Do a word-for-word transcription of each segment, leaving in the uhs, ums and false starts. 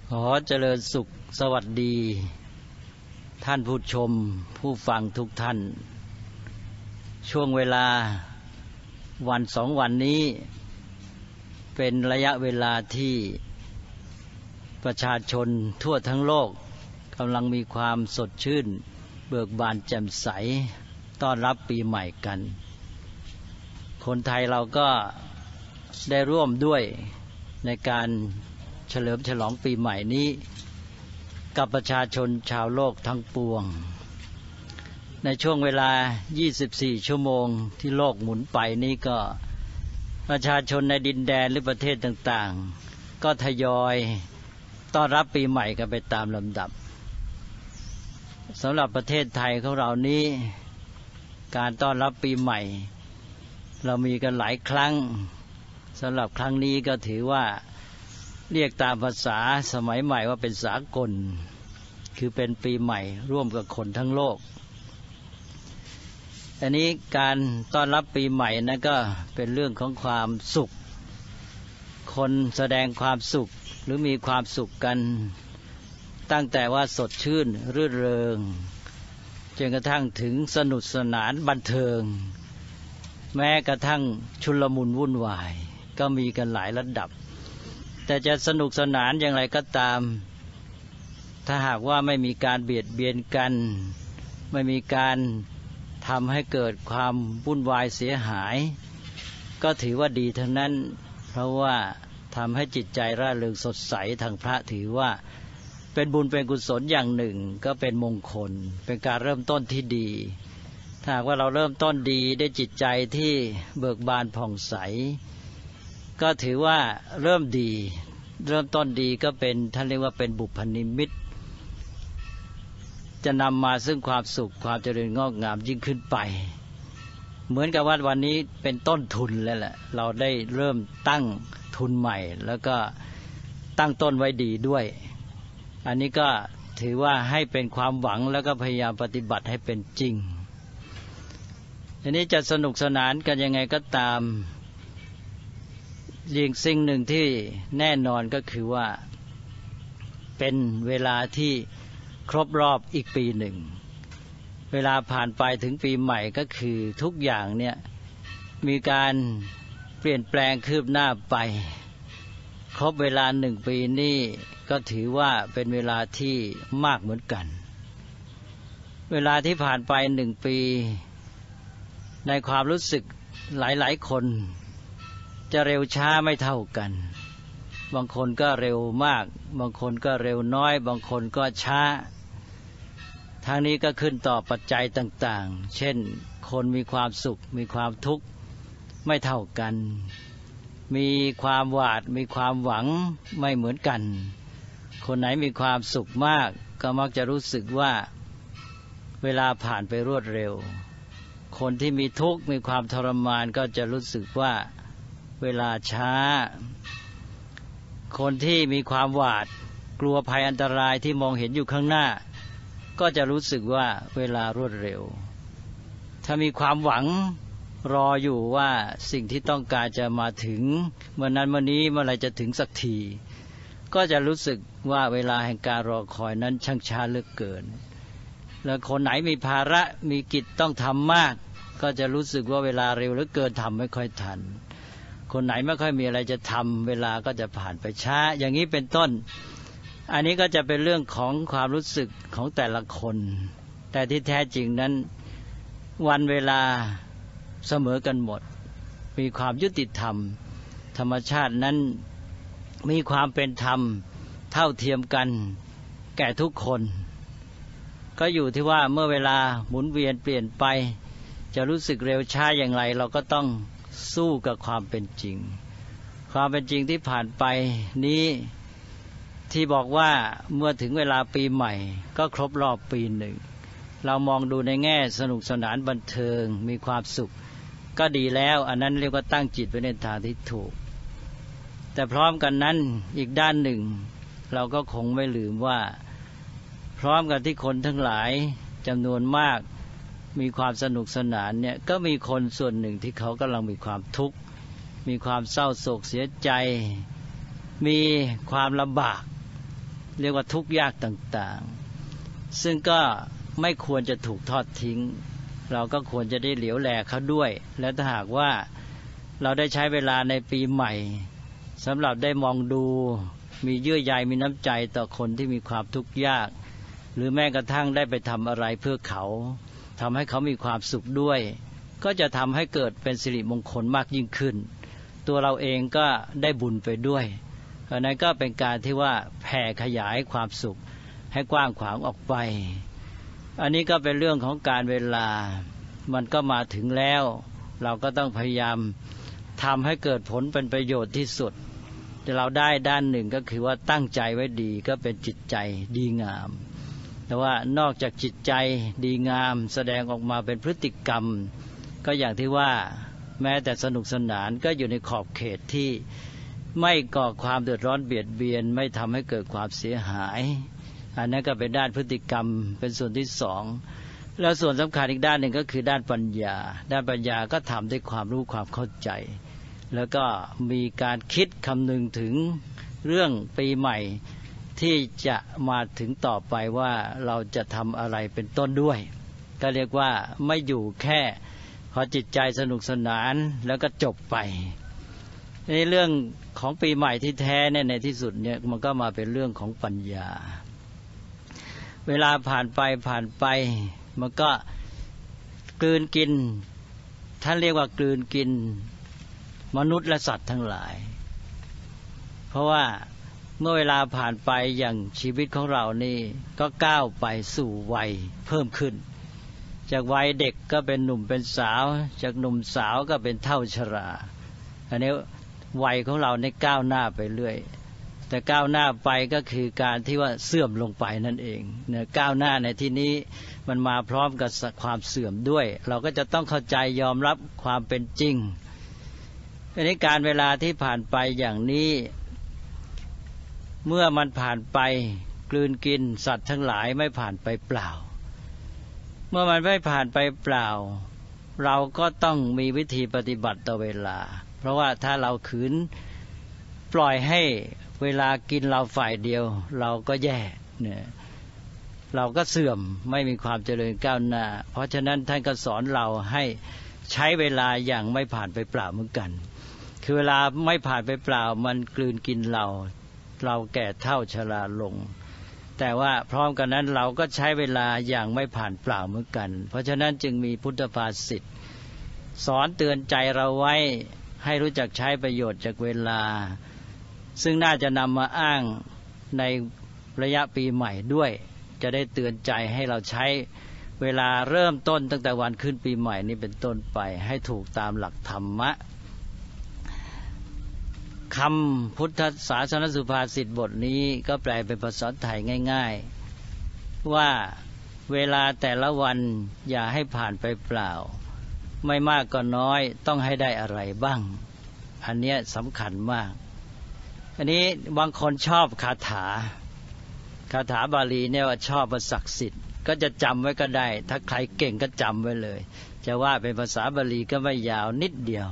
ขอเจริญสุขสวัสดีท่านผู้ชมผู้ฟังทุกท่านช่วงเวลาวันสองวันนี้เป็นระยะเวลาที่ประชาชนทั่วทั้งโลกกำลังมีความสดชื่นเบิกบานแจ่มใสต้อนรับปีใหม่กันคนไทยเราก็ได้ร่วมด้วยในการเฉลิมฉลองปีใหม่นี้กับประชาชนชาวโลกทั้งปวงในช่วงเวลายี่สิบสี่ชั่วโมงที่โลกหมุนไปนี้ก็ประชาชนในดินแดนหรือประเทศต่างๆก็ทยอยต้อนรับปีใหม่กันไปตามลำดับสำหรับประเทศไทยของเรานี้การต้อนรับปีใหม่เรามีกันหลายครั้งสำหรับครั้งนี้ก็ถือว่าเรียกตามภาษาสมัยใหม่ว่าเป็นสากลคือเป็นปีใหม่ร่วมกับคนทั้งโลกอันนี้การต้อนรับปีใหม่นั้นก็เป็นเรื่องของความสุขคนแสดงความสุขหรือมีความสุขกันตั้งแต่ว่าสดชื่นรื่นเริงจนกระทั่งถึงสนุกสนานบันเทิงแม้กระทั่งชุลมุนวุ่นวายก็มีกันหลายระดับแต่จะสนุกสนานอย่างไรก็ตามถ้าหากว่าไม่มีการเบียดเบียนกันไม่มีการทำให้เกิดความวุ่นวายเสียหายก็ถือว่าดีทั้งนั้นเพราะว่าทำให้จิตใจร่าเริงสดใสทางพระถือว่าเป็นบุญเป็นกุศลอย่างหนึ่งก็เป็นมงคลเป็นการเริ่มต้นที่ดีถ้าหากว่าเราเริ่มต้นดีได้จิตใจที่เบิกบานผ่องใสก็ถือว่าเริ่มดีเริ่มต้นดีก็เป็นท่านเรียกว่าเป็นบุพนิมิตจะนำมาซึ่งความสุขความเจริญงอกงามยิ่งขึ้นไปเหมือนกับว่าวันนี้เป็นต้นทุนแล้วแหละเราได้เริ่มตั้งทุนใหม่แล้วก็ตั้งต้นไว้ดีด้วยอันนี้ก็ถือว่าให้เป็นความหวังแล้วก็พยายามปฏิบัติให้เป็นจริงทีนี้จะสนุกสนานกันยังไงก็ตามยิ่งสิ่งหนึ่งที่แน่นอนก็คือว่าเป็นเวลาที่ครบรอบอีกปีหนึ่งเวลาผ่านไปถึงปีใหม่ก็คือทุกอย่างเนี่ยมีการเปลี่ยนแปลงคืบหน้าไปครบเวลาหนึ่งปีนี่ก็ถือว่าเป็นเวลาที่มากเหมือนกันเวลาที่ผ่านไปหนึ่งปีในความรู้สึกหลายๆคนจะเร็วช้าไม่เท่ากันบางคนก็เร็วมากบางคนก็เร็วน้อยบางคนก็ช้าทางนี้ก็ขึ้นต่อปัจจัยต่างๆเช่นคนมีความสุขมีความทุกข์ไม่เท่ากันมีความหวาดมีความหวังไม่เหมือนกันคนไหนมีความสุขมากก็มักจะรู้สึกว่าเวลาผ่านไปรวดเร็วคนที่มีทุกข์มีความทรมานก็จะรู้สึกว่าเวลาช้าคนที่มีความหวาดกลัวภัยอันตรายที่มองเห็นอยู่ข้างหน้าก็จะรู้สึกว่าเวลารวดเร็วถ้ามีความหวังรออยู่ว่าสิ่งที่ต้องการจะมาถึงเมื่อนั้นเมื่อนี้เมื่อไรจะถึงสักทีก็จะรู้สึกว่าเวลาแห่งการรอคอยนั้นช่างช้าเหลือเกินแล้วคนไหนมีภาระมีกิจต้องทำมากก็จะรู้สึกว่าเวลาเร็วเหลือเกินทำไม่ค่อยทันคนไหนไม่ค่อยมีอะไรจะทำเวลาก็จะผ่านไปช้าอย่างนี้เป็นต้นอันนี้ก็จะเป็นเรื่องของความรู้สึกของแต่ละคนแต่ที่แท้จริงนั้นวันเวลาเสมอกันหมดมีความยุติธรรมธรรมชาตินั้นมีความเป็นธรรมเท่าเทียมกันแก่ทุกคนก็อยู่ที่ว่าเมื่อเวลาหมุนเวียนเปลี่ยนไปจะรู้สึกเร็วช้าอย่างไรเราก็ต้องสู้กับความเป็นจริงความเป็นจริงที่ผ่านไปนี้ที่บอกว่าเมื่อถึงเวลาปีใหม่ก็ครบรอบปีหนึ่งเรามองดูในแง่สนุกสนานบันเทิงมีความสุขก็ดีแล้วอันนั้นเรียกว่าตั้งจิตไว้ในทางที่ถูกแต่พร้อมกันนั้นอีกด้านหนึ่งเราก็คงไม่ลืมว่าพร้อมกันที่คนทั้งหลายจำนวนมากมีความสนุกสนานเนี่ยก็มีคนส่วนหนึ่งที่เขากำลังมีความทุกข์มีความเศร้าโศกเสียใจมีความลำบากเรียกว่าทุกข์ยากต่างๆซึ่งก็ไม่ควรจะถูกทอดทิ้งเราก็ควรจะได้เหลียวแลเขาด้วยและถ้าหากว่าเราได้ใช้เวลาในปีใหม่สำหรับได้มองดูมีเยื่อใยมีน้ำใจต่อคนที่มีความทุกข์ยากหรือแม้กระทั่งได้ไปทำอะไรเพื่อเขาทำให้เขามีความสุขด้วยก็จะทำให้เกิดเป็นสิริมงคลมากยิ่งขึ้นตัวเราเองก็ได้บุญไปด้วยเพราะนั้นก็เป็นการที่ว่าแผ่ขยายความสุขให้กว้างขวางออกไปอันนี้ก็เป็นเรื่องของการเวลามันก็มาถึงแล้วเราก็ต้องพยายามทำให้เกิดผลเป็นประโยชน์ที่สุดแต่เราได้ด้านหนึ่งก็คือว่าตั้งใจไว้ดีก็เป็นจิตใจดีงามแต่ว่านอกจากจิตใจดีงามแสดงออกมาเป็นพฤติกรรมก็อย่างที่ว่าแม้แต่สนุกสนานก็อยู่ในขอบเขตที่ไม่ก่อความเดือดร้อนเบียดเบียนไม่ทำให้เกิดความเสียหายอันนั้นก็เป็นด้านพฤติกรรมเป็นส่วนที่สองแล้วส่วนสำคัญอีกด้านหนึ่งก็คือด้านปัญญาด้านปัญญาก็ทำด้วยความรู้ความเข้าใจแล้วก็มีการคิดคำนึงถึงเรื่องปีใหม่ที่จะมาถึงต่อไปว่าเราจะทำอะไรเป็นต้นด้วยก็เรียกว่าไม่อยู่แค่พอจิตใจสนุกสนานแล้วก็จบไปในเรื่องของปีใหม่ที่แท้เนี่ยในที่สุดเนี่ยมันก็มาเป็นเรื่องของปัญญาเวลาผ่านไปผ่านไปมันก็กลืนกินท่านเรียกว่ากลืนกินมนุษย์และสัตว์ทั้งหลายเพราะว่าเมื่อเวลาผ่านไปอย่างชีวิตของเรานี่ก็ก้าวไปสู่วัยเพิ่มขึ้นจากวัยเด็กก็เป็นหนุ่มเป็นสาวจากหนุ่มสาวก็เป็นเฒ่าชราอันนี้วัยของเราในก้าวหน้าไปเรื่อยแต่ก้าวหน้าไปก็คือการที่ว่าเสื่อมลงไปนั่นเองเนี่ยก้าวหน้าในที่นี้มันมาพร้อมกับความเสื่อมด้วยเราก็จะต้องเข้าใจยอมรับความเป็นจริงอันนี้การเวลาที่ผ่านไปอย่างนี้เมื่อมันผ่านไปกลืนกินสัตว์ทั้งหลายไม่ผ่านไปเปล่าเมื่อมันไม่ผ่านไปเปล่าเราก็ต้องมีวิธีปฏิบัติต่อเวลาเพราะว่าถ้าเราขืนปล่อยให้เวลากินเราฝ่ายเดียวเราก็แย่เนี่ยเราก็เสื่อมไม่มีความเจริญก้าวหน้าเพราะฉะนั้นท่านก็สอนเราให้ใช้เวลาอย่างไม่ผ่านไปเปล่าเหมือนกันคือเวลาไม่ผ่านไปเปล่ามันกลืนกินเราเราแก่เฒ่าชราลงแต่ว่าพร้อมกันนั้นเราก็ใช้เวลาอย่างไม่ผ่านเปล่าเหมือนกันเพราะฉะนั้นจึงมีพุทธภาษิตสอนเตือนใจเราไว้ให้รู้จักใช้ประโยชน์จากเวลาซึ่งน่าจะนำมาอ้างในระยะปีใหม่ด้วยจะได้เตือนใจให้เราใช้เวลาเริ่มต้นตั้งแต่วันขึ้นปีใหม่นี้เป็นต้นไปให้ถูกตามหลักธรรมะคำพุทธศาสนสุภาษิตบทนี้ก็แปลเป็นภาษาไทยง่ายๆว่าเวลาแต่ละวันอย่าให้ผ่านไปเปล่าไม่มากก็น้อยต้องให้ได้อะไรบ้างอันนี้สำคัญมากอันนี้บางคนชอบคาถาคาถาบาลีเนี่ยว่าชอบว่าศักดิ์สิทธิ์ก็จะจำไว้ก็ได้ถ้าใครเก่งก็จำไว้เลยจะว่าเป็นภาษาบาลีก็ไม่ยาวนิดเดียว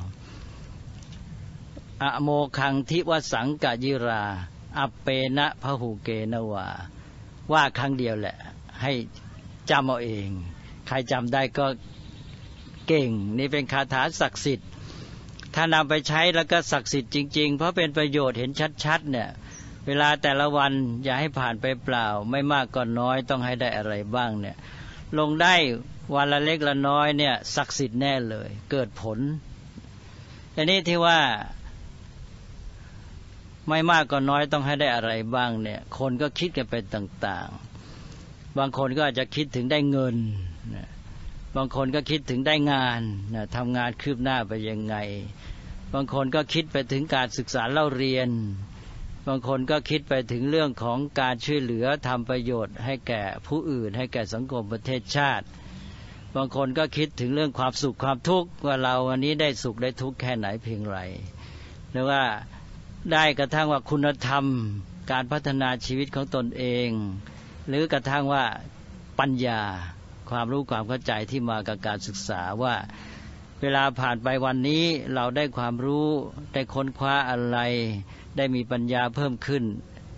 อโมคังทิวสังกยิราอัปเปนะพหุเกนวาว่าครั้งเดียวแหละให้จำเอาเองใครจำได้ก็เก่งนี่เป็นคาถาศักดิ์สิทธิ์ถ้านำไปใช้แล้วก็ศักดิ์สิทธิ์จริงๆเพราะเป็นประโยชน์เห็นชัดๆเนี่ยเวลาแต่ละวันอย่าให้ผ่านไปเปล่าไม่มากก็น้อยต้องให้ได้อะไรบ้างเนี่ยลงได้วันละเล็กละน้อยเนี่ยศักดิ์สิทธิ์แน่เลยเกิดผลอันนี้ที่ว่าไม่มากก็น้อยต้องให้ได้อะไรบ้างเนี่ยคนก็คิดกันไปต่างๆบางคนก็อาจจะคิดถึงได้เงินบางคนก็คิดถึงได้งานทำงานคืบหน้าไปยังไงบางคนก็คิดไปถึงการศึกษาเล่าเรียนบางคนก็คิดไปถึงเรื่องของการช่วยเหลือทำประโยชน์ให้แก่ผู้อื่นให้แก่สังคมประเทศชาติบางคนก็คิดถึงเรื่องความสุขความทุกข์ว่าเราวันนี้ได้สุขได้ทุกข์แค่ไหนเพียงไรหรือว่าได้กระทั่งว่าคุณธรรมการพัฒนาชีวิตของตนเองหรือกระทั่งว่าปัญญาความรู้ความเข้าใจที่มากับการศึกษาว่าเวลาผ่านไปวันนี้เราได้ความรู้ได้ค้นคว้าอะไรได้มีปัญญาเพิ่มขึ้น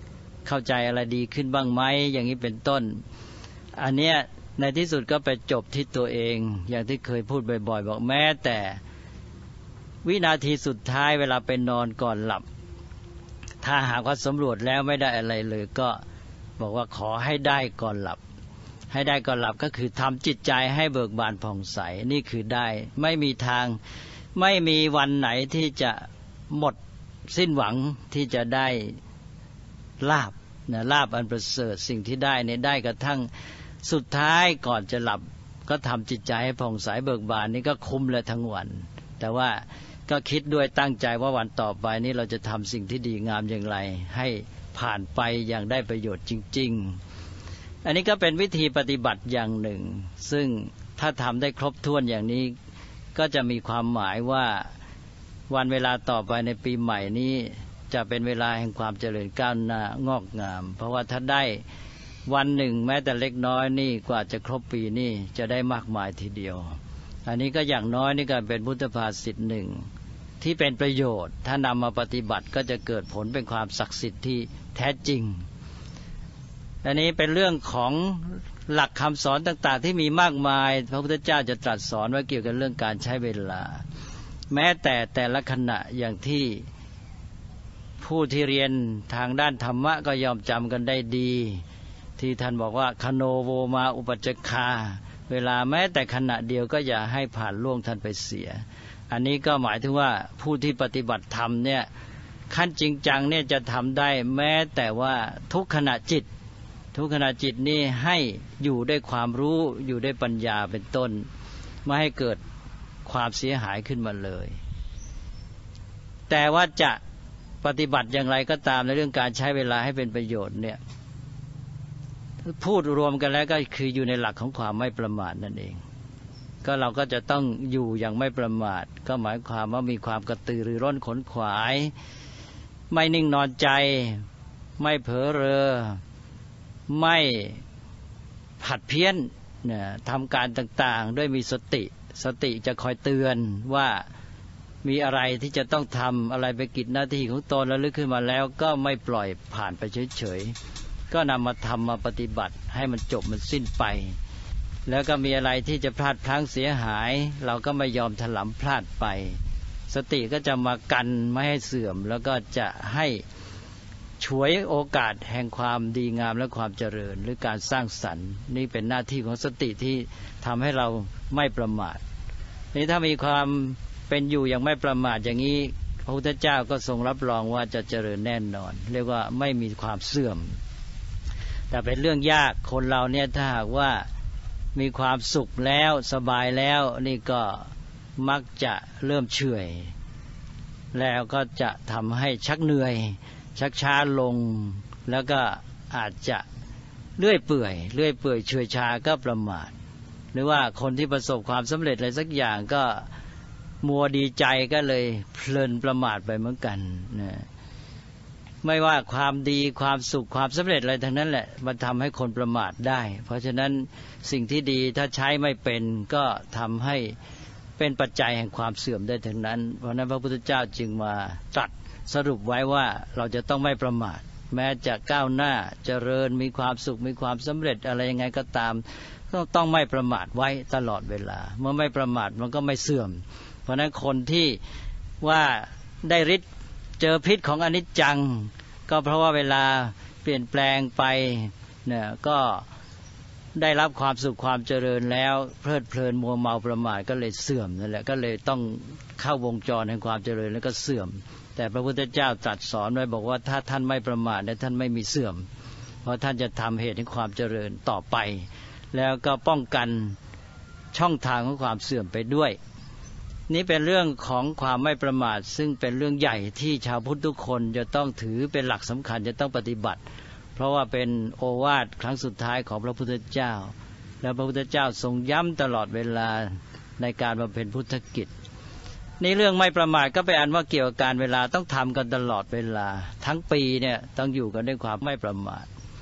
เข้าใจอะไรดีขึ้นบ้างไหมอย่างนี้เป็นต้นอันเนี้ยในที่สุดก็ไปจบที่ตัวเองอย่างที่เคยพูดบ่อยๆบอกแม้แต่วินาทีสุดท้ายเวลาไปนอนก่อนหลับถ้าหากว่าสำรวจแล้วไม่ได้อะไรเลยก็บอกว่าขอให้ได้ก่อนหลับให้ได้ก่อนหลับก็คือทำจิตใจให้เบิกบานผ่องใสนี่คือได้ไม่มีทางไม่มีวันไหนที่จะหมดสิ้นหวังที่จะได้ลาภนะลาภอันประเสริฐสิ่งที่ได้เนี่ยได้กระทั่งสุดท้ายก่อนจะหลับก็ทำจิตใจให้ผ่องใสเบิกบานนี่ก็คุ้มเลยทั้งวันแต่ว่าก็คิดด้วยตั้งใจว่าวันต่อไปนี้เราจะทำสิ่งที่ดีงามอย่างไรให้ผ่านไปอย่างได้ประโยชน์จริงๆอันนี้ก็เป็นวิธีปฏิบัติอย่างหนึ่งซึ่งถ้าทำได้ครบถ้วนอย่างนี้ก็จะมีความหมายว่าวันเวลาต่อไปในปีใหม่นี้จะเป็นเวลาแห่งความเจริญก้าวหน้างอกงามเพราะว่าถ้าได้วันหนึ่งแม้แต่เล็กน้อยนี่กว่าจะครบปีนี่จะได้มากมายทีเดียวอันนี้ก็อย่างน้อยนี่ก็เป็นพุทธภาษิตหนึ่งที่เป็นประโยชน์ถ้านำมาปฏิบัติก็จะเกิดผลเป็นความศักดิ์สิทธิ์ที่แท้จริงอันนี้เป็นเรื่องของหลักคำสอนต่างๆที่มีมากมายพระพุทธเจ้าจะตรัสสอนไว้เกี่ยวกับเรื่องการใช้เวลาแม้แต่แต่ละขณะอย่างที่ผู้ที่เรียนทางด้านธรรมะก็ยอมจำกันได้ดีที่ท่านบอกว่าคโนโวมาอุปัจจคาเวลาแม้แต่ขณะเดียวก็อย่าให้ผ่านล่วงท่านไปเสียอันนี้ก็หมายถึงว่าผู้ที่ปฏิบัติธรรมเนี่ยขั้นจริงจังเนี่ยจะทำได้แม้แต่ว่าทุกขณะจิตทุกขณะจิตนี่ให้อยู่ด้วยความรู้อยู่ด้วยปัญญาเป็นต้นไม่ให้เกิดความเสียหายขึ้นมาเลยแต่ว่าจะปฏิบัติอย่างไรก็ตามในเรื่องการใช้เวลาให้เป็นประโยชน์เนี่ยพูดรวมกันแล้วก็คืออยู่ในหลักของความไม่ประมาทนั่นเองก็เราก็จะต้องอยู่อย่างไม่ประมาทก็หมายความว่ามีความกระตือรือร้นขนขวายไม่นิ่งนอนใจไม่เผลอเรอไม่ผัดเพี้ยนเนี่ยทำการต่างๆด้วยมีสติสติจะคอยเตือนว่ามีอะไรที่จะต้องทำอะไรไปกิจหน้าที่ของตนแล้วลึกขึ้นมาแล้วก็ไม่ปล่อยผ่านไปเฉยๆก็นำมาทำมาปฏิบัติให้มันจบมันสิ้นไปแล้วก็มีอะไรที่จะพลาดพลั้งเสียหายเราก็ไม่ยอมถลำพลาดไปสติก็จะมากันไม่ให้เสื่อมแล้วก็จะให้ฉวยโอกาสแห่งความดีงามและความเจริญหรือการสร้างสรรค์นี่เป็นหน้าที่ของสติที่ทำให้เราไม่ประมาทนี่ถ้ามีความเป็นอยู่อย่างไม่ประมาทอย่างนี้พระพุทธเจ้าก็ทรงรับรองว่าจะเจริญแน่นอนเรียกว่าไม่มีความเสื่อมแต่เป็นเรื่องยากคนเราเนี่ยถ้าหากว่ามีความสุขแล้วสบายแล้วนี่ก็มักจะเริ่มเฉื่อยแล้วก็จะทำให้ชักเหนื่อยชักช้าลงแล้วก็อาจจะเลื่อยเปื่อยเลื่อยเปื่อยเฉื่อยชาก็ประมาทหรือว่าคนที่ประสบความสำเร็จอะไรสักอย่างก็มัวดีใจก็เลยเพลินประมาทไปเหมือนกันนะไม่ว่าความดีความสุขความสำเร็จอะไรทั้งนั้นแหละมันทำให้คนประมาทได้เพราะฉะนั้นสิ่งที่ดีถ้าใช้ไม่เป็นก็ทำให้เป็นปัจจัยแห่งความเสื่อมได้ทั้งนั้นเพราะนั้นพระพุทธเจ้าจึงมาตรัสสรุปไว้ว่าเราจะต้องไม่ประมาทแม้จะก้าวหน้าเจริญมีความสุขมีความสำเร็จอะไรยังไงก็ตามต้องต้องไม่ประมาทไว้ตลอดเวลาเมื่อไม่ประมาทมันก็ไม่เสื่อมเพราะนั้นคนที่ว่าได้ฤทธิ์เจอพิษของอนิจจังก็เพราะว่าเวลาเปลี่ยนแปลงไปเนี่ยก็ได้รับความสุขความเจริญแล้วเพลิดเพลินมัวเมาประมาทก็เลยเสื่อมนั่นแหละก็เลยต้องเข้าวงจรแห่งความเจริญแล้วก็เสื่อมแต่พระพุทธเจ้าตรัสสอนไว้บอกว่าถ้าท่านไม่ประมาทและท่านไม่มีเสื่อมเพราะท่านจะทำเหตุแห่งความเจริญต่อไปแล้วก็ป้องกันช่องทางของความเสื่อมไปด้วยนี่เป็นเรื่องของความไม่ประมาทซึ่งเป็นเรื่องใหญ่ที่ชาวพุทธทุกคนจะต้องถือเป็นหลักสำคัญจะต้องปฏิบัติเพราะว่าเป็นโอวาทครั้งสุดท้ายของพระพุทธเจ้าแล้วพระพุทธเจ้าทรงย้ำตลอดเวลาในการบำเพ็ญพุทธกิจนี่เรื่องไม่ประมาทก็ไปอันว่าเกี่ยวกับการเวลาต้องทำกันตลอดเวลาทั้งปีเนี่ยต้องอยู่กันด้วยความไม่ประมาท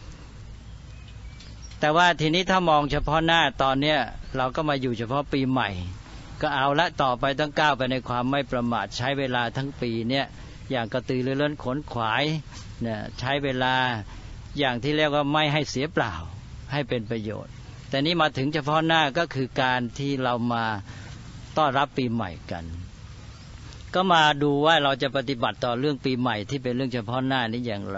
แต่ว่าทีนี้ถ้ามองเฉพาะหน้าตอนเนี้ยเราก็มาอยู่เฉพาะปีใหม่ก็เอาละต่อไปต้องก้าวไปในความไม่ประมาทใช้เวลาทั้งปีเนี่ยอย่างกระตือรือร้นขนขวายเนี่ยใช้เวลาอย่างที่เรียกว่าไม่ให้เสียเปล่าให้เป็นประโยชน์แต่นี้มาถึงเฉพาะหน้าก็คือการที่เรามาต้อนรับปีใหม่กันก็มาดูว่าเราจะปฏิบัติต่อเรื่องปีใหม่ที่เป็นเรื่องเฉพาะหน้านี้อย่างไร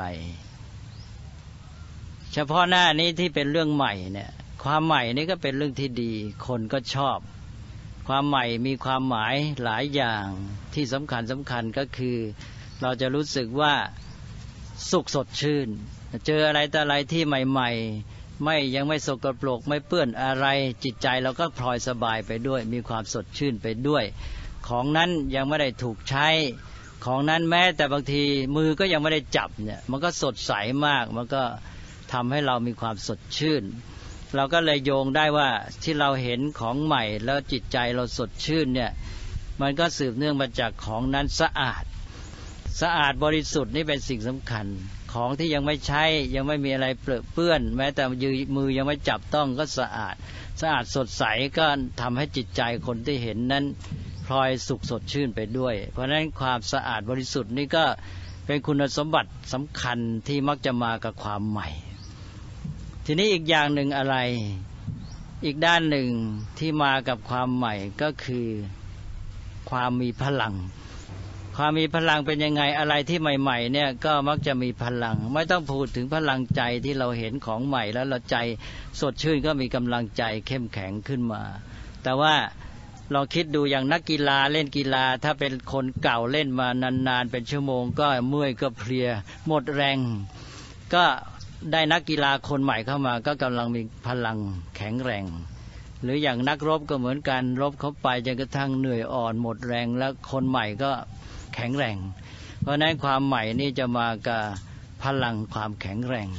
เฉพาะหน้านี้ที่เป็นเรื่องใหม่เนี่ยความใหม่นี่ก็เป็นเรื่องที่ดีคนก็ชอบความใหม่มีความหมายหลายอย่างที่สำคัญสำคัญก็คือเราจะรู้สึกว่าสุขสดชื่นเจออะไรแต่อะไรที่ใหม่ๆไม่ยังไม่สกปรกไม่เปื้อนอะไรจิตใจเราก็พลอยสบายไปด้วยมีความสดชื่นไปด้วยของนั้นยังไม่ได้ถูกใช้ของนั้นแม้แต่บางทีมือก็ยังไม่ได้จับเนี่ยมันก็สดใสมากมันก็ทำให้เรามีความสดชื่นเราก็เลยโยงได้ว่าที่เราเห็นของใหม่แล้วจิตใจเราสดชื่นเนี่ยมันก็สืบเนื่องมาจากของนั้นสะอาดสะอาดบริสุทธิ์นี่เป็นสิ่งสำคัญของที่ยังไม่ใช้ยังไม่มีอะไรเปรอะเปื้อนแม้แต่มือยังไม่จับต้องก็สะอาดสะอาดสดใสก็ทำให้จิตใจคนที่เห็นนั้นพลอยสุขสดชื่นไปด้วยเพราะฉะนั้นความสะอาดบริสุทธิ์นี่ก็เป็นคุณสมบัติสำคัญที่มักจะมากับความใหม่ทีนี้อีกอย่างหนึ่งอะไรอีกด้านหนึ่งที่มากับความใหม่ก็คือความมีพลังความมีพลังเป็นยังไงอะไรที่ใหม่ๆเนี่ยก็มักจะมีพลังไม่ต้องพูดถึงพลังใจที่เราเห็นของใหม่แล้วเราใจสดชื่นก็มีกำลังใจเข้มแข็งขึ้นมาแต่ว่าลองคิดดูอย่างนักกีฬาเล่นกีฬาถ้าเป็นคนเก่าเล่นมานานๆเป็นชั่วโมงก็เมื่อยก็เพลียหมดแรงก็ได้นักกีฬาคนใหม่เข้ามาก็กำลังมีพลังแข็งแรงหรืออย่างนักรบก็เหมือนกันรบเข้าไปจนกระทั่งเหนื่อยอ่อนหมดแรงแล้วคนใหม่ก็แข็งแรงเพราะนั้นความใหม่นี่จะมากับพลังความแข็งแรง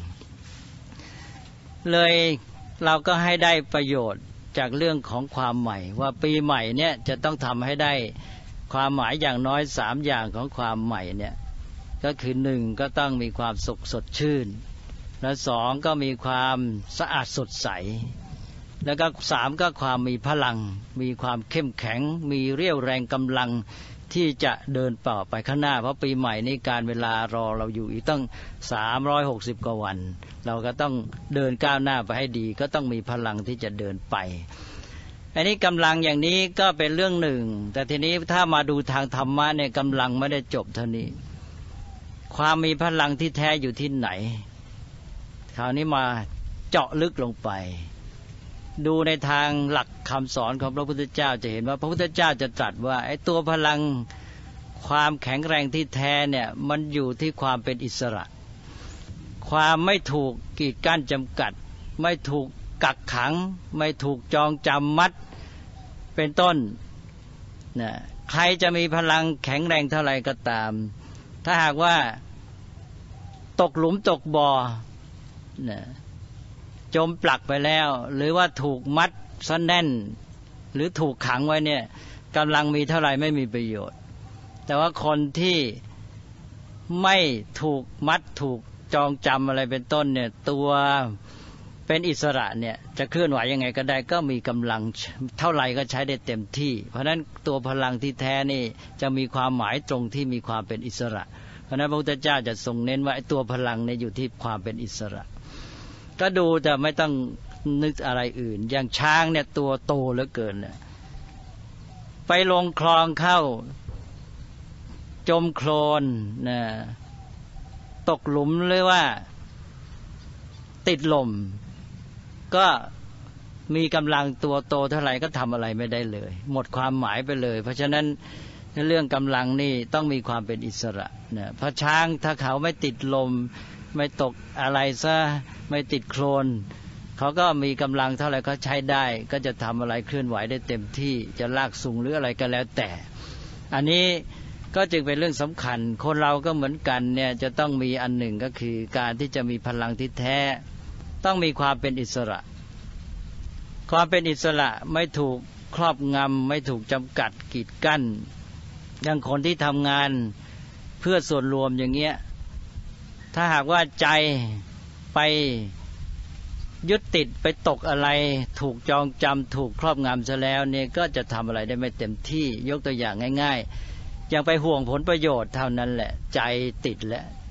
เลยเราก็ให้ได้ประโยชน์จากเรื่องของความใหม่ว่าปีใหม่เนี่ยจะต้องทำให้ได้ความหมายอย่างน้อยสามอย่างของความใหม่เนี่ยก็คือหนึ่งก็ต้องมีความสุขสดชื่นและสองก็มีความสะอาดสดใสแล้วก็สามก็ความมีพลังมีความเข้มแข็งมีเรี่ยวแรงกำลังที่จะเดินต่อไปข้างหน้าเพราะปีใหม่นี้การเวลารอเราอยู่อีกตั้งสามร้อยหกสิบกว่าวันเราก็ต้องเดินก้าวหน้าไปให้ดีก็ต้องมีพลังที่จะเดินไปอันนี้กำลังอย่างนี้ก็เป็นเรื่องหนึ่งแต่ทีนี้ถ้ามาดูทางธรรมะเนี่ยกำลังไม่ได้จบเท่านี้ความมีพลังที่แท้อยู่ที่ไหนคราวนี้มาเจาะลึกลงไปดูในทางหลักคำสอนของพระพุทธเจ้าจะเห็นว่าพระพุทธเจ้าจะตรัสว่าไอ้ตัวพลังความแข็งแรงที่แท้เนี่ยมันอยู่ที่ความเป็นอิสระความไม่ถูกกีดกั้นจำกัดไม่ถูกกักขังไม่ถูกจองจำมัดเป็นต้นนะใครจะมีพลังแข็งแรงเท่าไหร่ก็ตามถ้าหากว่าตกหลุมตกบ่อนะจมปลักไปแล้วหรือว่าถูกมัดซะแน่นหรือถูกขังไว้เนี่ยกำลังมีเท่าไหร่ไม่มีประโยชน์แต่ว่าคนที่ไม่ถูกมัดถูกจองจำอะไรเป็นต้นเนี่ยตัวเป็นอิสระเนี่ยจะเคลื่อนไหวยังไงก็ได้ก็มีกำลังเท่าไหร่ก็ใช้ได้เต็มที่เพราะฉะนั้นตัวพลังที่แท้นี่จะมีความหมายตรงที่มีความเป็นอิสระเพราะฉะนั้นพระพุทธเจ้าจะทรงเน้นว่าตัวพลังเนี่ยอยู่ที่ความเป็นอิสระก็ดูแต่ไม่ต้องนึกอะไรอื่นอย่างช้างเนี่ยตัวโตเหลือเกินเนี่ยไปลงคลองเข้าจมโคลนนะตกหลุมหรือว่าติดลมก็มีกำลังตัวโตเท่าไหร่ก็ทำอะไรไม่ได้เลยหมดความหมายไปเลยเพราะฉะนั้นเรื่องกำลังนี่ต้องมีความเป็นอิสระนะเพราะช้างถ้าเขาไม่ติดลมไม่ตกอะไรซะไม่ติดโคลนเขาก็มีกำลังเท่าไหร่ก็ใช้ได้ก็จะทำอะไรเคลื่อนไหวได้เต็มที่จะลากสูงหรืออะไรก็แล้วแต่อันนี้ก็จึงเป็นเรื่องสำคัญคนเราก็เหมือนกันเนี่ยจะต้องมีอันหนึ่งก็คือการที่จะมีพลังที่แท้ต้องมีความเป็นอิสระความเป็นอิสระไม่ถูกครอบงำไม่ถูกจำกัดกีดกั้นอย่างคนที่ทำงานเพื่อส่วนรวมอย่างเงี้ยถ้าหากว่าใจไปยึดติดไปตกอะไรถูกจองจำถูกครอบงำซะแล้วเนี่ยก็จะทำอะไรได้ไม่เต็มที่ยกตัวอย่างง่ายๆอย่างไปห่วงผลประโยชน์เท่านั้นแหละใจติดแล้ว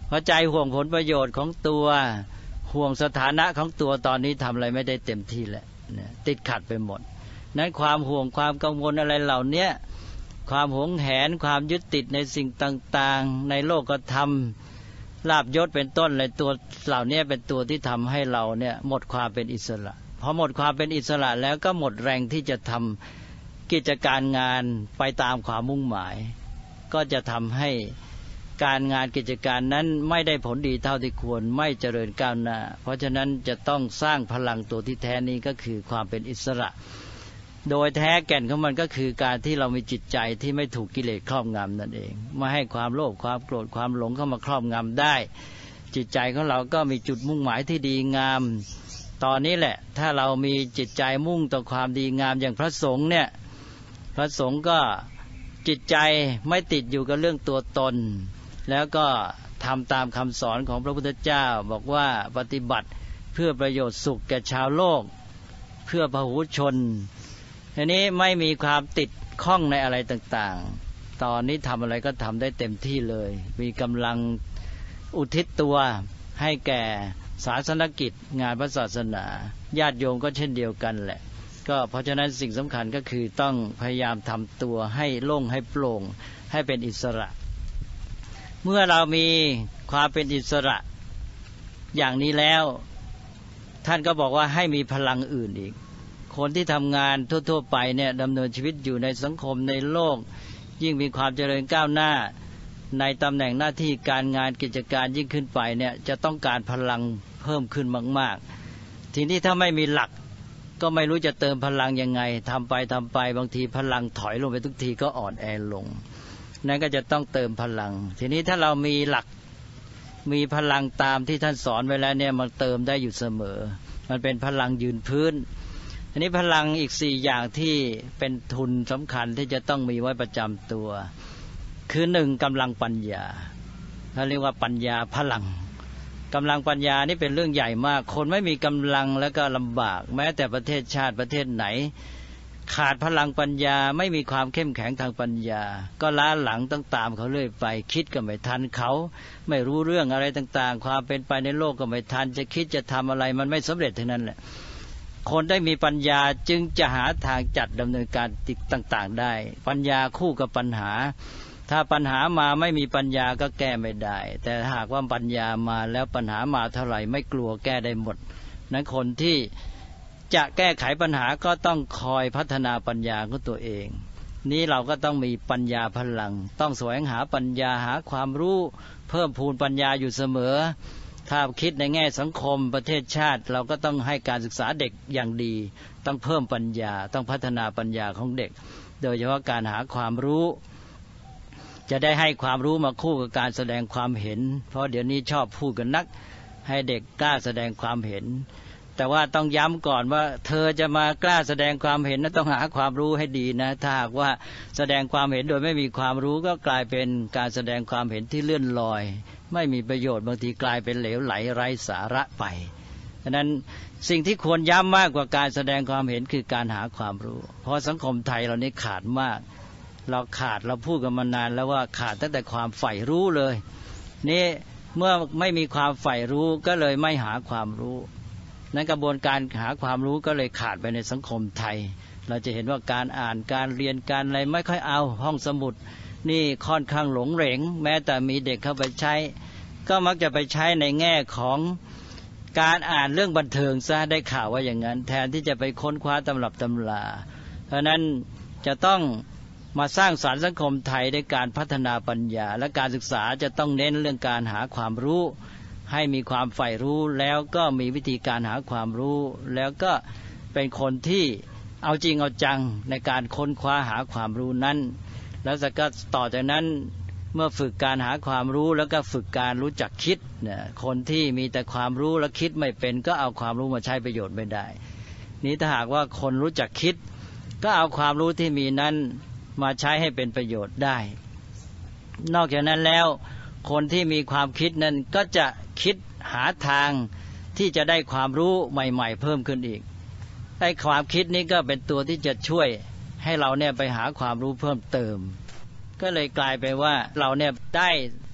เพราะใจห่วงผลประโยชน์ของตัวห่วงสถานะของตัวตอนนี้ทำอะไรไม่ได้เต็มที่แหละติดขัดไปหมดนั้นความห่วงความกังวลอะไรเหล่านี้ความหวงแหนความยึดติดในสิ่งต่างๆในโลกธรรมลาภยศเป็นต้นเลยตัวเหล่านี้เป็นตัวที่ทำให้เราเนี่ยหมดความเป็นอิสระพอหมดความเป็นอิสระแล้วก็หมดแรงที่จะทำกิจการงานไปตามความมุ่งหมายก็จะทำให้การงานกิจการนั้นไม่ได้ผลดีเท่าที่ควรไม่เจริญก้าวหน้าเพราะฉะนั้นจะต้องสร้างพลังตัวที่แท้นี้ก็คือความเป็นอิสระโดยแท้แก่นของมันก็คือการที่เรามีจิตใจที่ไม่ถูกกิเลสครอบงำนั่นเองไม่ให้ความโลภความโกรธความหลงเข้ามาครอบงำได้จิตใจของเราก็มีจุดมุ่งหมายที่ดีงามตอนนี้แหละถ้าเรามีจิตใจมุ่งต่อความดีงามอย่างพระสงฆ์เนี่ยพระสงฆ์ก็จิตใจไม่ติดอยู่กับเรื่องตัวตนแล้วก็ทำตามคำสอนของพระพุทธเจ้าบอกว่าปฏิบัติเพื่อประโยชน์สุขแก่ชาวโลกเพื่อพหุชนทีนี้ไม่มีความติดข้องในอะไรต่างๆตอนนี้ทำอะไรก็ทำได้เต็มที่เลยมีกำลังอุทิศตัวให้แก่ศาสนกิจงานพระศาสนาญาติโยมก็เช่นเดียวกันแหละก็เพราะฉะนั้นสิ่งสำคัญก็คือต้องพยายามทำตัวให้โล่งให้โปร่งให้เป็นอิสระเมื่อเรามีความเป็นอิสระอย่างนี้แล้วท่านก็บอกว่าให้มีพลังอื่นอีกคนที่ทำงานทั่วๆไปเนี่ยดำเนินชีวิตอยู่ในสังคมในโลกยิ่งมีความเจริญก้าวหน้าในตำแหน่งหน้าที่การงานกิจการยิ่งขึ้นไปเนี่ยจะต้องการพลังเพิ่มขึ้นมากๆทีนี้ถ้าไม่มีหลักก็ไม่รู้จะเติมพลังยังไงทำไปทำไปบางทีพลังถอยลงไปทุกทีก็อ่อนแอลงนั่นก็จะต้องเติมพลังทีนี้ถ้าเรามีหลักมีพลังตามที่ท่านสอนไว้แล้วเนี่ยมันเติมได้อยู่เสมอมันเป็นพลังยืนพื้นทีนี้พลังอีกสี่อย่างที่เป็นทุนสำคัญที่จะต้องมีไว้ประจำตัวคือหนึ่งกำลังปัญญาเขาเรียกว่าปัญญาพลังกำลังปัญญานี่เป็นเรื่องใหญ่มากคนไม่มีกำลังแล้วก็ลำบากแม้แต่ประเทศชาติประเทศไหนขาดพลังปัญญาไม่มีความเข้มแข็งทางปัญญาก็ล้าหลังต้องตามเขาเรื่อยไปคิดก็ไม่ทันเขาไม่รู้เรื่องอะไรต่างๆความเป็นไปในโลกก็ไม่ทันจะคิดจะทำอะไรมันไม่สำเร็จทั้งนั้นแหละคนได้มีปัญญาจึงจะหาทางจัดดำเนินการต่างๆได้ปัญญาคู่กับปัญหาถ้าปัญหามาไม่มีปัญญาก็แก้ไม่ได้แต่หากว่าปัญญามาแล้วปัญหามาเท่าไหร่ไม่กลัวแก้ได้หมดนั้นคนที่จะแก้ไขปัญหาก็ต้องคอยพัฒนาปัญญาของตัวเองนี้เราก็ต้องมีปัญญาพลังต้องแสวงหาปัญญาหาความรู้เพิ่มพูนปัญญาอยู่เสมอถ้าคิดในแง่สังคมประเทศชาติเราก็ต้องให้การศึกษาเด็กอย่างดีต้องเพิ่มปัญญาต้องพัฒนาปัญญาของเด็กโดยเฉพาะการหาความรู้จะได้ให้ความรู้มาคู่กับการแสดงความเห็นเพราะเดี๋ยวนี้ชอบพูดกันนักให้เด็กกล้าแสดงความเห็นแต่ว่าต้องย้ำก่อนว่าเธอจะมากล้าแสดงความเห็นนะต้องหาความรู้ให้ดีนะถ้าหากว่าแสดงความเห็นโดยไม่มีความรู้ก็กลายเป็นการแสดงความเห็นที่เลื่อนลอยไม่มีประโยชน์บางทีกลายเป็นเหลวไหลไร้สาระไปดังนั้นสิ่งที่ควรย้ำมากกว่าการแสดงความเห็นคือการหาความรู้เพราะสังคมไทยเรานี่ขาดมากเราขาดเราพูดกันมานานแล้วว่าขาดตั้งแต่ความใฝ่รู้เลยนี่เมื่อไม่มีความใฝ่รู้ก็เลยไม่หาความรู้นั้นกระบวนการหาความรู้ก็เลยขาดไปในสังคมไทยเราจะเห็นว่าการอ่านการเรียนการอะไรไม่ค่อยเอาห้องสมุดนี่ค่อนข้างหลงเหลงแม้แต่มีเด็กเข้าไปใช้ก็มักจะไปใช้ในแง่ของการอ่านเรื่องบันเทิงซะได้ข่าวว่าอย่างนั้นแทนที่จะไปค้นคว้าตำรับตำราเพราะนั้นจะต้องมาสร้างสรรค์สังคมไทยด้วยการพัฒนาปัญญาและการศึกษาจะต้องเน้นเรื่องการหาความรู้ให้มีความใฝ่รู้แล้วก็มีวิธีการหาความรู้แล้วก็เป็นคนที่เอาจริงเอาจังในการค้นคว้าหาความรู้นั้นแล้วก็ต่อจากนั้นเมื่อฝึกการหาความรู้แล้วก็ฝึกการรู้จักคิดเนี่ยคนที่มีแต่ความรู้แล้วคิดไม่เป็นก็เอาความรู้มาใช้ประโยชน์ไม่ได้นี้ถ้าหากว่าคนรู้จักคิดก็เอาความรู้ที่มีนั้นมาใช้ให้เป็นประโยชน์ได้นอกจากนั้นแล้วคนที่มีความคิดนั้นก็จะคิดหาทางที่จะได้ความรู้ใหม่ๆเพิ่มขึ้นอีกไอ้ความคิดนี้ก็เป็นตัวที่จะช่วยให้เราเนี่ยไปหาความรู้เพิ่มเติมก็เลยกลายไปว่าเราเนี่ยได้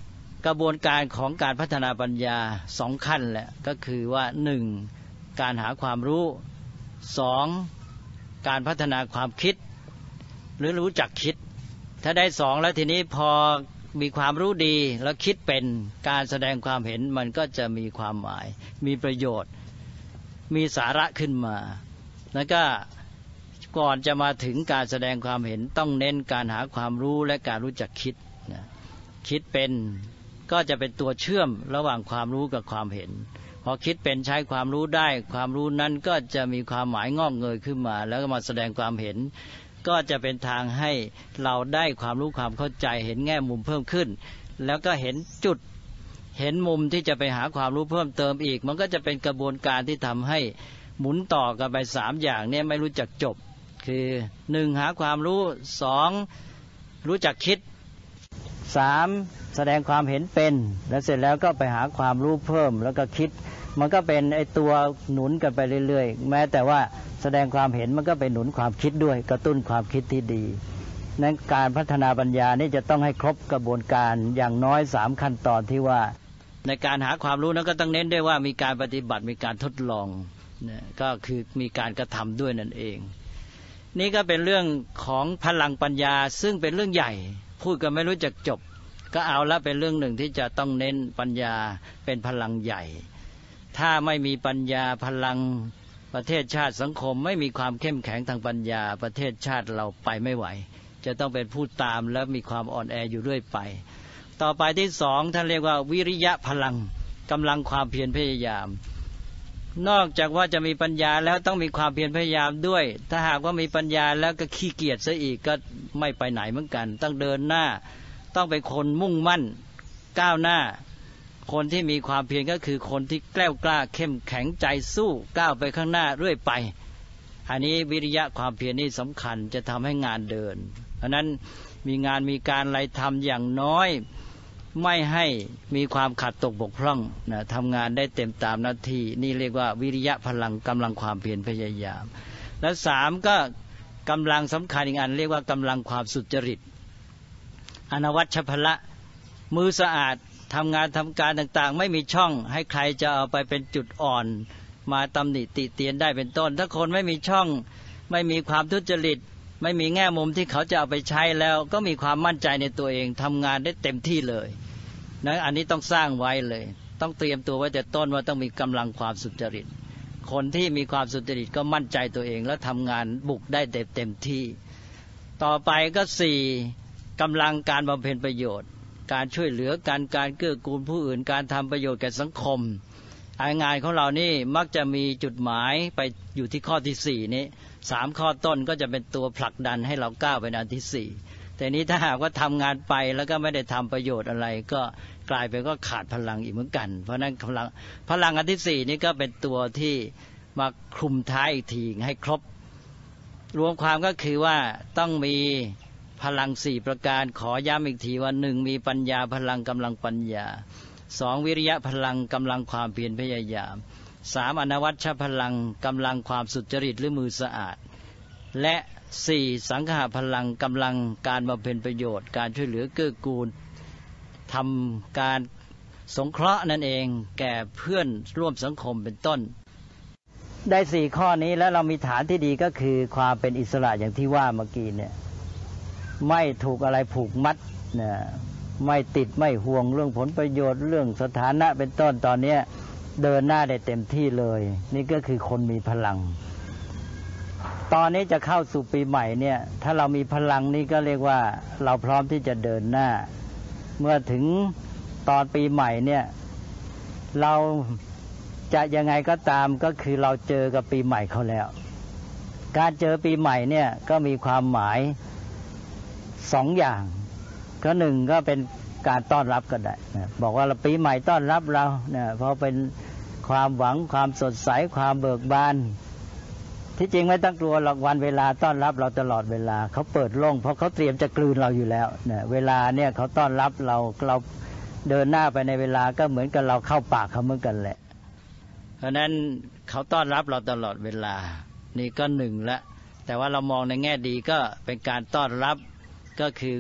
กระบวนการของการพัฒนาปัญญาสองขั้นแหละก็คือว่าหนึ่งการหาความรู้สองการพัฒนาความคิดหรือรู้จักคิดถ้าได้สองแล้วทีนี้พอมีความรู้ดีแล้วคิดเป็นการแสดงความเห็นมันก็จะมีความหมายมีประโยชน์มีสาระขึ้นมาแล้วก็ก่อนจะมาถึงการแสดงความเห็นต้องเน้นการหาความรู้และการรู้จักคิดนะคิดเป็นก็จะเป็นตัวเชื่อมระหว่างความรู้กับความเห็นพอคิดเป็นใช้ความรู้ได้ความรู้นั้นก็จะมีความหมายงอกเงยขึ้นมาแล้วก็มาแสดงความเห็นก็จะเป็นทางให้เราได้ความรู้ความเข้าใจเห็นแง่มุมเพิ่มขึ้นแล้วก็เห็นจุดเห็นมุมที่จะไปหาความรู้เพิ่มเติมอีกมันก็จะเป็นกระบวนการที่ทำให้หมุนต่อกันไปสามอย่างเนี่ยไม่รู้จักจบคือหนึ่งหาความรู้สองรู้จักคิดสามแสดงความเห็นเป็นแล้วเสร็จแล้วก็ไปหาความรู้เพิ่มแล้วก็คิดมันก็เป็นไอ้ตัวหนุนกันไปเรื่อยๆแม้แต่ว่าแสดงความเห็นมันก็ไปหนุนความคิดด้วยกระตุ้นความคิดที่ดีนั้นการพัฒนาปัญญานี่จะต้องให้ครบกระบวนการอย่างน้อยสามขั้นตอนที่ว่าในการหาความรู้นั้นก็ต้องเน้นด้วยว่ามีการปฏิบัติมีการทดลองนะก็คือมีการกระทำด้วยนั่นเองนี่ก็เป็นเรื่องของพลังปัญญาซึ่งเป็นเรื่องใหญ่พูดกันไม่รู้จักจบก็เอาละเป็นเรื่องหนึ่งที่จะต้องเน้นปัญญาเป็นพลังใหญ่ถ้าไม่มีปัญญาพลังประเทศชาติสังคมไม่มีความเข้มแข็งทางปัญญาประเทศชาติเราไปไม่ไหวจะต้องเป็นผู้ตามและมีความอ่อนแออยู่เรื่อยไปต่อไปที่สองท่านเรียกว่าวิริยะพลังกำลังความเพียรพยายามนอกจากว่าจะมีปัญญาแล้วต้องมีความเพียรพยายามด้วยถ้าหากว่ามีปัญญาแล้วก็ขี้เกียจซะอีกก็ไม่ไปไหนเหมือนกันต้องเดินหน้าต้องเป็นคนมุ่งมั่นก้าวหน้าคนที่มีความเพียรก็คือคนที่แกล้วกล้าเข้มแข็งใจสู้ก้าวไปข้างหน้าเรื่อยไปอันนี้วิริยะความเพียรนี่สำคัญจะทำให้งานเดินเพราะนั้นมีงานมีการอะไรทำอย่างน้อยไม่ให้มีความขาดตกบกพร่องนะทำงานได้เต็มตามหน้าที่นี่เรียกว่าวิริยะพลังกำลังความเพียรพยายามและสามก็กำลังสำคัญอีกอันเรียกว่ากำลังความสุจริตอนวัชชพละมือสะอาดทำงานทำการต่างๆไม่มีช่องให้ใครจะเอาไปเป็นจุดอ่อนมาตำหนิติเตียนได้เป็นต้นถ้าคนไม่มีช่องไม่มีความทุจริตไม่มีแง่มุมที่เขาจะเอาไปใช้แล้วก็มีความมั่นใจในตัวเองทำงานได้เต็มที่เลยนะอันนี้ต้องสร้างไว้เลยต้องเตรียมตัวไว้แต่ต้นว่าต้องมีกำลังความสุจริตคนที่มีความสุจริตก็มั่นใจตัวเองแล้วทำงานบุกได้เต็มที่ต่อไปก็สี่กำลังการบำเพ็ญประโยชน์การช่วยเหลือการการเกื้อกูลผู้อื่นการทำประโยชน์แก่สังคมงานของเรานี่มักจะมีจุดหมายไปอยู่ที่ข้อที่สี่นี้สามข้อต้นก็จะเป็นตัวผลักดันให้เราก้าวไปในอันที่สี่แต่นี้ถ้าหากว่าทำงานไปแล้วก็ไม่ได้ทำประโยชน์อะไรก็กลายไปก็ขาดพลังอีกเหมือนกันเพราะนั้นพลังพลังอันที่สี่นี้ก็เป็นตัวที่มาคลุมท้ายอีกทีให้ครบรวมความก็คือว่าต้องมีพลังสี่ประการขอย้ำอีกทีว่าหนึ่งมีปัญญาพลังกำลังปัญญาสองวิริยะพลังกำลังความเพียรพยายามสามอนวัชชพลังกำลังความสุจริตหรือมือสะอาดและสี่สังฆะพลังกำลังการบำเพ็ญประโยชน์การช่วยเหลือเกื้อกูลทำการสงเคราะห์นั่นเองแก่เพื่อนร่วมสังคมเป็นต้นได้สี่ข้อนี้แล้วเรามีฐานที่ดีก็คือความเป็นอิสระอย่างที่ว่าเมื่อกี้เนี่ยไม่ถูกอะไรผูกมัดนะไม่ติดไม่ห่วงเรื่องผลประโยชน์เรื่องสถานะเป็นต้นตอนนี้เดินหน้าได้เต็มที่เลยนี่ก็คือคนมีพลังตอนนี้จะเข้าสู่ปีใหม่เนี่ยถ้าเรามีพลังนี้ก็เรียกว่าเราพร้อมที่จะเดินหน้าเมื่อถึงตอนปีใหม่เนี่ยเราจะยังไงก็ตามก็คือเราเจอกับปีใหม่เขาแล้วการเจอปีใหม่เนี่ยก็มีความหมายสองอย่างก็หนึ่งก็เป็นการต้อนรับก็ได้นะบอกว่าเราปีใหม่ต้อนรับเราเนี่ยเพราะเป็นความหวังความสดใสความเบิกบานที่จริงไม่ต้องกลัวหรอกวันเวลาต้อนรับเราตลอดเวลาเขาเปิดโล่งเพราะเขาเตรียมจะกลืนเราอยู่แล้วเนี่ยเวลาเนี่ยเขาต้อนรับเราเราเดินหน้าไปในเวลาก็เหมือนกับเราเข้าปากเขาเหมือนกันแหละเพราะนั้นเขาต้อนรับเราตลอดเวลานี่ก็หนึ่งละแต่ว่าเรามองในแง่ดีก็เป็นการต้อนรับก็คือ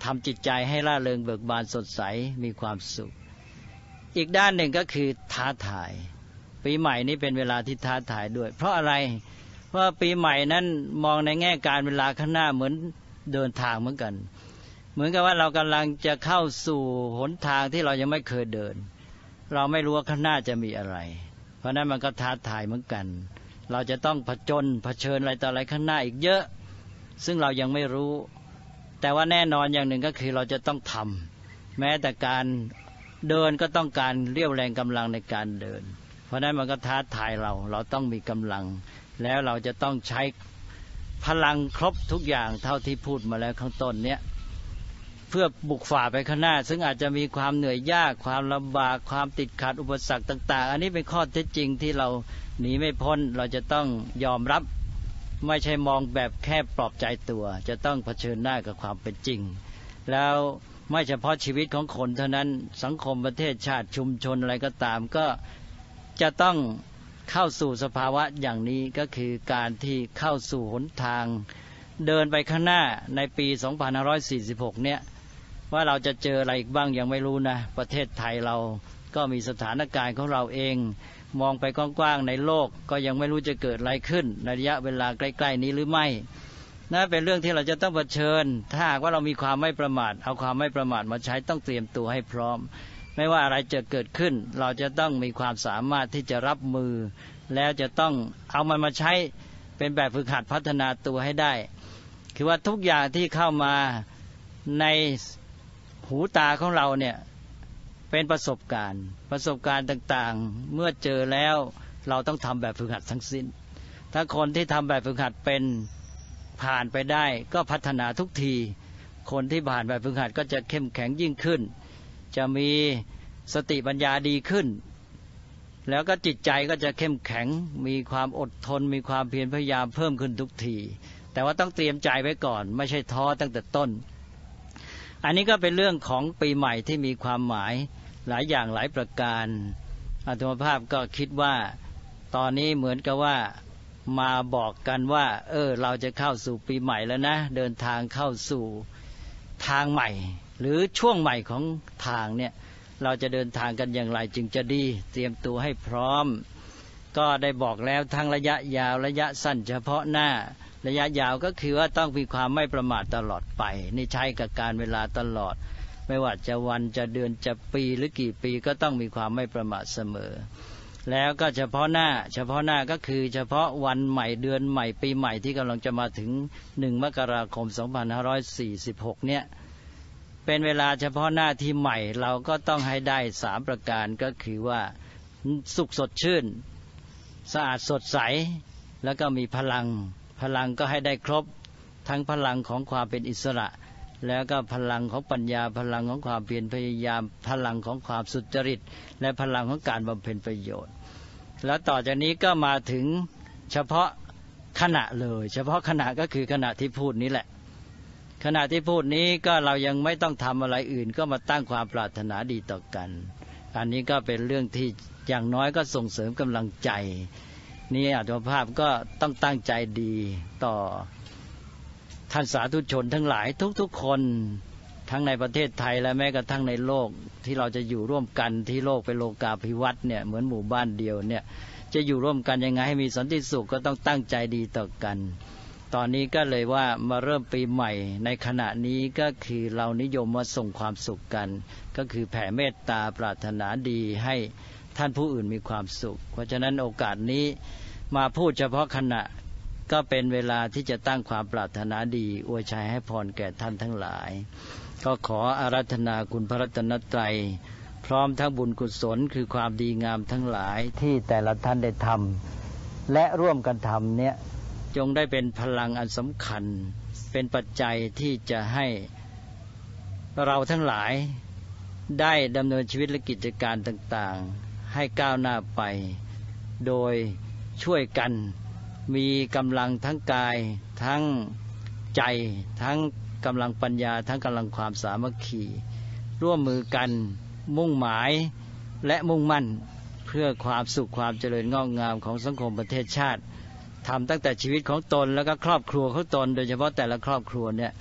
ทำจิตใจให้ร่าเริงเบิกบานสดใสมีความสุขอีกด้านหนึ่งก็คือท้าทายปีใหม่นี้เป็นเวลาที่ท้าทายด้วยเพราะอะไรเพราะปีใหม่นั้นมองในแง่การเวลาข้างหน้าเหมือนเดินทางเหมือนกันเหมือนกับว่าเรากำลังจะเข้าสู่หนทางที่เรายังไม่เคยเดินเราไม่รู้ว่าข้างหน้าจะมีอะไรเพราะนั้นมันก็ท้าทายเหมือนกันเราจะต้องผจญเผชิญอะไรต่ออะไรข้างหน้าอีกเยอะซึ่งเรายังไม่รู้แต่ว่าแน่นอนอย่างหนึ่งก็คือเราจะต้องทำแม้แต่การเดินก็ต้องการเรี่ยวแรงกำลังในการเดินเพราะนั้นมันก็ท้าทายเราเราต้องมีกำลังแล้วเราจะต้องใช้พลังครบทุกอย่างเท่าที่พูดมาแล้วข้างต้นเนี้ยเพื่อบุกฝ่าไปข้างหน้าซึ่งอาจจะมีความเหนื่อยยากความลำบากความติดขัดอุปสรรคต่างๆอันนี้เป็นข้อเท็จจริงที่เราหนีไม่พ้นเราจะต้องยอมรับไม่ใช่มองแบบแค่ปลอบใจตัวจะต้องเผชิญหน้ากับความเป็นจริงแล้วไม่เฉพาะชีวิตของคนเท่านั้นสังคมประเทศชาติชุมชนอะไรก็ตามก็จะต้องเข้าสู่สภาวะอย่างนี้ก็คือการที่เข้าสู่หนทางเดินไปข้างหน้าในปีสองพันห้าร้อยสี่สิบหกเนี่ยว่าเราจะเจออะไรอีกบ้างยังไม่รู้นะประเทศไทยเราก็มีสถานการณ์ของเราเองมองไปกว้างๆในโลกก็ยังไม่รู้จะเกิดอะไรขึ้นในระยะเวลาใกล้ๆนี้หรือไม่นั่นเป็นเรื่องที่เราจะต้องเผชิญถ้าหากว่าเรามีความไม่ประมาทเอาความไม่ประมาทมาใช้ต้องเตรียมตัวให้พร้อมไม่ว่าอะไรจะเกิดขึ้นเราจะต้องมีความสามารถที่จะรับมือแล้วจะต้องเอามันมาใช้เป็นแบบฝึกหัดพัฒนาตัวให้ได้คือว่าทุกอย่างที่เข้ามาในหูตาของเราเนี่ยเป็นประสบการณ์ประสบการณ์ต่างๆเมื่อเจอแล้วเราต้องทำแบบฝึกหัดทั้งสิ้นถ้าคนที่ทำแบบฝึกหัดเป็นผ่านไปได้ก็พัฒนาทุกทีคนที่ผ่านแบบฝึกหัดก็จะเข้มแข็งยิ่งขึ้นจะมีสติปัญญาดีขึ้นแล้วก็จิตใจก็จะเข้มแข็งมีความอดทนมีความเพียรพยายามเพิ่มขึ้นทุกทีแต่ว่าต้องเตรียมใจไว้ก่อนไม่ใช่ท้อตั้งแต่ต้นอันนี้ก็เป็นเรื่องของปีใหม่ที่มีความหมายหลายอย่างหลายประการอาตมาภาพก็คิดว่าตอนนี้เหมือนกับว่ามาบอกกันว่าเออเราจะเข้าสู่ปีใหม่แล้วนะเดินทางเข้าสู่ทางใหม่หรือช่วงใหม่ของทางเนี่ยเราจะเดินทางกันอย่างไรจึงจะดีเตรียมตัวให้พร้อมก็ได้บอกแล้วทั้งระยะยาวระยะสั้นเฉพาะหน้าระยะยาวก็คือว่าต้องมีความไม่ประมาทตลอดไปนี่ใช้กับการเวลาตลอดไม่ว่าจะวันจะเดือนจะปีหรือกี่ปีก็ต้องมีความไม่ประมาทเสมอแล้วก็เฉพาะหน้าเฉพาะหน้าก็คือเฉพาะวันใหม่เดือนใหม่ปีใหม่ที่กำลังจะมาถึงหนึ่งมกราคมสองพันห้าร้อยสี่สิบหกเนี่ยเป็นเวลาเฉพาะหน้าที่ใหม่เราก็ต้องให้ได้สามประการก็คือว่าสุขสดชื่นสะอาดสดใสแล้วก็มีพลังพลังก็ให้ได้ครบทั้งพลังของความเป็นอิสระแล้วก็พลังของปัญญาพลังของความเพียรพยายามพลังของความสุจริตและพลังของการบำเพ็ญประโยชน์แล้วต่อจากนี้ก็มาถึงเฉพาะขณะเลยเฉพาะขณะก็คือขณะที่พูดนี้แหละขณะที่พูดนี้ก็เรายังไม่ต้องทำอะไรอื่นก็มาตั้งความปรารถนาดีต่อกันอันนี้ก็เป็นเรื่องที่อย่างน้อยก็ส่งเสริมกำลังใจนี่อาตมาภาพก็ต้องตั้งใจดีต่อท่านสาธุชนทั้งหลายทุกๆคนทั้งในประเทศไทยและแม้กระทั่งในโลกที่เราจะอยู่ร่วมกันที่โลกเป็นโลกาภิวัตน์เนี่ยเหมือนหมู่บ้านเดียวเนี่ยจะอยู่ร่วมกันยังไงให้มีสันติสุขก็ต้องตั้งใจดีต่อกันตอนนี้ก็เลยว่ามาเริ่มปีใหม่ในขณะนี้ก็คือเรานิยมมาส่งความสุขกันก็คือแผ่เมตตาปรารถนาดีให้ท่านผู้อื่นมีความสุขเพราะฉะนั้นโอกาสนี้มาพูดเฉพาะขณะก็เป็นเวลาที่จะตั้งความปรารถนาดีอวยชัยให้พรแก่ท่านทั้งหลายก็ขออาราธนาคุณพระรัตนตรัยพร้อมทั้งบุญกุศลคือความดีงามทั้งหลายที่แต่ละท่านได้ทำและร่วมกันทำเนี่ยจงได้เป็นพลังอันสำคัญเป็นปัจจัยที่จะให้เราทั้งหลายได้ดำเนินชีวิตและกิจการต่างๆให้ก้าวหน้าไปโดยช่วยกันมีกำลังทั้งกายทั้งใจทั้งกำลังปัญญาทั้งกำลังความสามัคคีร่วมมือกันมุ่งหมายและมุ่งมั่นเพื่อความสุขความเจริญงอกงามของสังคมประเทศชาติทำตั้งแต่ชีวิตของตนแล้วก็ครอบครัวของตนโดยเฉพาะแต่ละครอบครัวเนี่ย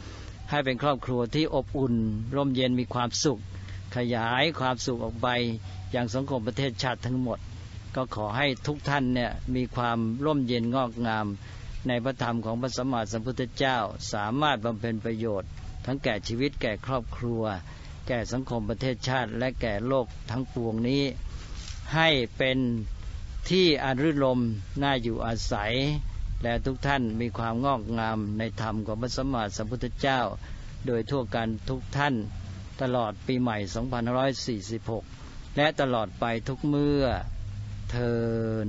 ให้เป็นครอบครัวที่อบอุ่นร่มเย็นมีความสุขขยายความสุขออกไปยังสังคมประเทศชาติทั้งหมดก็ขอให้ทุกท่านเนี่ยมีความร่มเย็นงอกงามในพระธรรมของพระสัมมาสัมพุทธเจ้าสามารถบำเพ็ญประโยชน์ทั้งแก่ชีวิตแก่ครอบครัวแก่สังคมประเทศชาติและแก่โลกทั้งปวงนี้ให้เป็นที่อันรื่นรมน่าอยู่อาศัยและทุกท่านมีความงอกงามในธรรมของพระสัมมาสัมพุทธเจ้าโดยทั่วกันทุกท่านตลอดปีใหม่สองพันห้าร้อยสี่สิบหกและตลอดไปทุกเมื่อเทอญ